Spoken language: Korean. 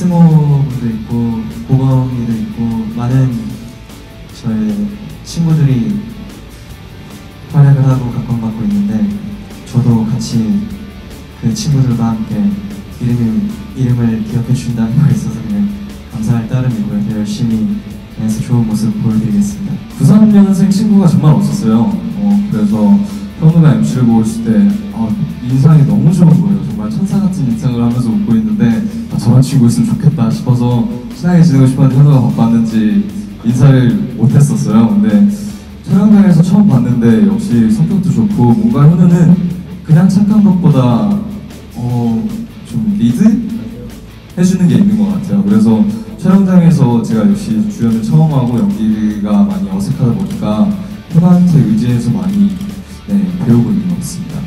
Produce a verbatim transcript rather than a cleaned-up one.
스모도 있고 고범이도 있고 많은 저의 친구들이 활약을 하고 각광받고 있는데 저도 같이 그 친구들과 함께 이름을, 이름을 기억해 주신다는 거에 있어서 그냥 감사할 따름이고요. 더 열심히 해서 좋은 모습 보여드리겠습니다. 구삼 년생 친구가 정말 없었어요. 어, 그래서 현우가 엠씨를 보고 있을 때 아, 인상이 너무 좋은 거예요. 정말 천사 같은 인상을 하면서 웃고 있는데 아, 저런 친구 있으면 좋겠다 싶어서 친하게 지내고 싶었는데 현우가 바빴는지 인사를 못했었어요. 근데 촬영장에서 처음 봤는데 역시 성격도 좋고 뭔가 현우는 그냥 착한 것보다 어, 좀 리드? 해주는 게 있는 것 같아요. 그래서 촬영장에서 제가 역시 주연을 처음 하고 연기가 많이 어색하다 보니까 현우한테 의지해서 많이 네, 배우고 있는 것 같습니다.